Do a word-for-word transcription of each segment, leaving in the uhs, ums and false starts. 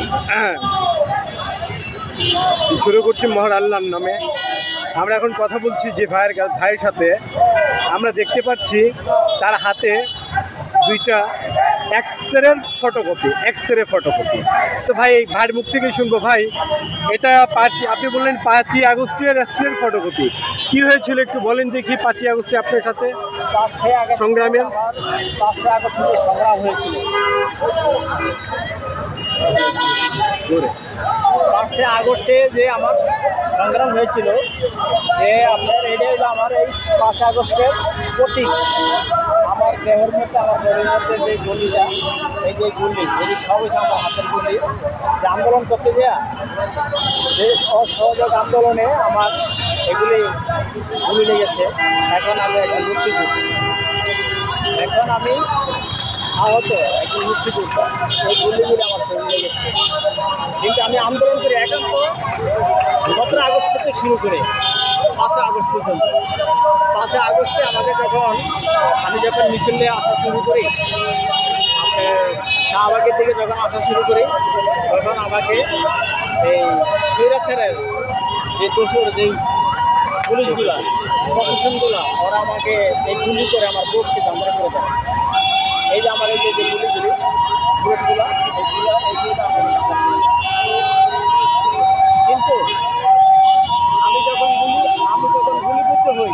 শুরু করছি মহান আল্লাহর নামে। আমরা এখন কথা বলছি যে ভাইয়ের ভাইয়ের সাথে। আমরা দেখতে পাচ্ছি তার হাতে দুইটা এক্স-রের ফটোকপি এক্স-রে ফটোকপি। তো ভাই এই ভাইয়ের মুখ থেকে শুনবো, ভাই এটা পাঁচই আপনি বললেন পাঁচই আগস্টের এক্স-রের ফটোকপি, কী হয়েছিল একটু বলেন দেখি। পাঁচই আগস্টে আপনার সাথে সংগ্রামের পাঁচই আগস্টে সংগ্রাম হয়েছিল। পাঁচই আগস্টে যে আমার সংগ্রাম হয়েছিল, যে আপনার এটা হলো আমার এই পাঁচই আগস্টের প্রতীক। আমার দেহের মধ্যে, আমার দেহের মধ্যে যে গুলিটা, এই যে গুলি, এটি সব হচ্ছে আমার হাতের গুলি। যে আন্দোলন করতে দেয়া, যে অসহযোগ আন্দোলনে আমার এগুলি গুলি লেগেছে। এখন আমি একজন মুক্তিযোদ্ধা, এখন আমি আহত একজন মুক্তিযোদ্ধা। এই গুলিগুলি আমার শরীরে লেগেছে, কিন্তু আমি আন্দোলন করি একান্ত সতেরো আগস্ট থেকে শুরু করে পাঁচই আগস্ট পর্যন্ত। পাঁচই আগস্টে আমাকে যখন আমি যখন মিছিল নিয়ে আসা শুরু করি, শাহবাগের দিকে যখন আসা শুরু করি, তখন আমাকে এই স্বৈরাচারের যে দোষর যেই পুলিশগুলা, প্রশাসনগুলা, ওরা আমাকে এই গুলি করে আমার বুককে ধান্দা করে দেয়। এই যে আমার এই যে গুলিগুলি, বুটগুলা, এইগুলা এইগুলো কিন্তু আমি যখন গুলি আমি যখন গুলিবিদ্ধ হই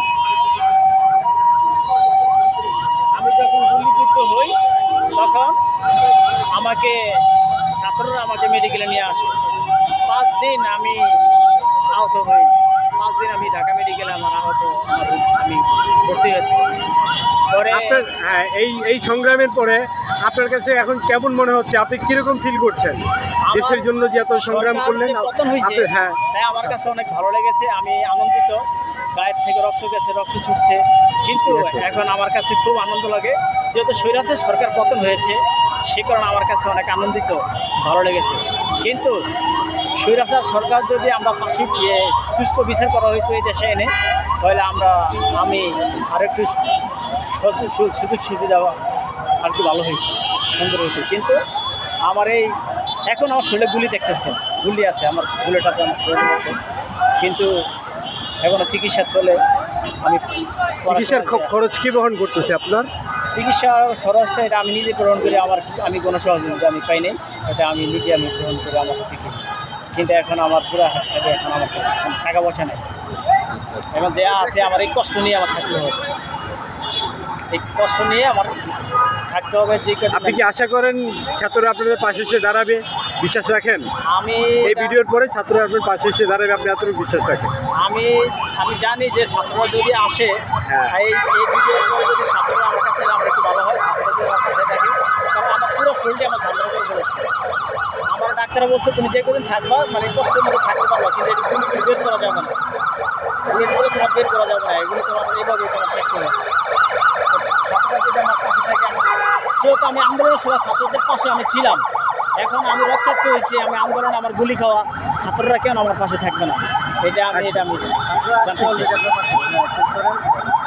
আমি যখন গুলিবিদ্ধ হই তখন আমাকে ছাত্ররা আমাকে মেডিকেলে নিয়ে আসে। পাঁচ দিন আমি আহত হই, পাঁচ দিন আমি ঢাকা মেডিকেলে আমার আহত আমি ভর্তি হয়েছি। পরে আপনার হ্যাঁ এই এই সংগ্রামের পরে আপনার কাছে এখন কেমন মনে হচ্ছে? আপনি কিরকম ফিল করছেন দেশের জন্য যে এত সংগ্রাম করলেন? পতন হয়েছে, হ্যাঁ, তাই আমার কাছে অনেক ভালো লেগেছে। আমি আনন্দিত, গায়ের থেকে রক্ত গেছে, রক্ত ছুটছে। কিন্তু এখন আমার কাছে খুব আনন্দ লাগে, যেহেতু স্বৈরাচার সরকার পতন হয়েছে, সে কারণে আমার কাছে অনেক আনন্দিত, ভালো লেগেছে। কিন্তু স্বৈরাচার সরকার যদি আমরা ফাঁসি দিয়ে সুষ্ঠু বিচার করা হইতো এই দেশে এনে, তাহলে আমরা আমি আর একটু সুযোগ সুবিধা আর একটু ভালো হইতো, সুন্দর হইতো। কিন্তু আমার এই এখন আমার শরীরে গুলি দেখতেছে, গুলি আছে, আমার বুলেট আছে আমার শরীরের মধ্যে, কিন্তু এখনও চিকিৎসা চলে। আমি চিকিৎসার খরচ কী বহন করতেছে আপনার? চিকিৎসার খরচটা এটা আমি নিজে গ্রহণ করি, আমার আমি কোনো সহযোগিতা আমি পাইনি, এটা আমি নিজে আমি গ্রহণ করি আমার থেকে। কিন্তু এখন আমার পুরা হাতে এখন আমার কাছে টাকা পয়সা নেই। এখন যা আছে আমার এই কষ্ট নিয়ে আমার থাকতে হবে, এই কষ্ট নিয়ে আমার থাকতে হবে। যে আপনি কি আশা করেন ছাত্ররা আপনাদের পাশে এসে দাঁড়াবে? বিশ্বাস রাখেন? আমি এই ভিডিওর পরে ছাত্ররা আপনার পাশে এসে দাঁড়াবে, আপনি এতটুকু বিশ্বাস রাখেন? আমি আমি জানি যে ছাত্ররা যদি আসে, এই এই ভিডিওর পরে যদি ছাত্ররা আমার কাছে আমার একটু ভালো হয়, ছাত্ররা যদি আমার পাশে থাকে, কারণ আমার পুরো শরীরটা আমার ঝান্ডা করে বলেছে। আমার ডাক্তাররা বলছে তুমি যে কদিন থাকবা, মানে কষ্টের মধ্যে থাকতে পারবা, কিন্তু এটি কোনো বের করা যাবে না, এগুলো তোমার বের করা যাবে না, এগুলো তোমার এইভাবে তোমার থাকতে হবে। ছাত্ররা যদি আমার পাশে থাকে, যেহেতু আমি আন্দোলনের সময় ছাত্রদের পাশে আমি ছিলাম, এখন আমি রক্তাক্ত হয়েছি, আমি আন্দোলনে আমার গুলি খাওয়া, ছাত্ররা কেন আমার পাশে থাকবে না? এটা আমি এটা আমি জানতে চাই।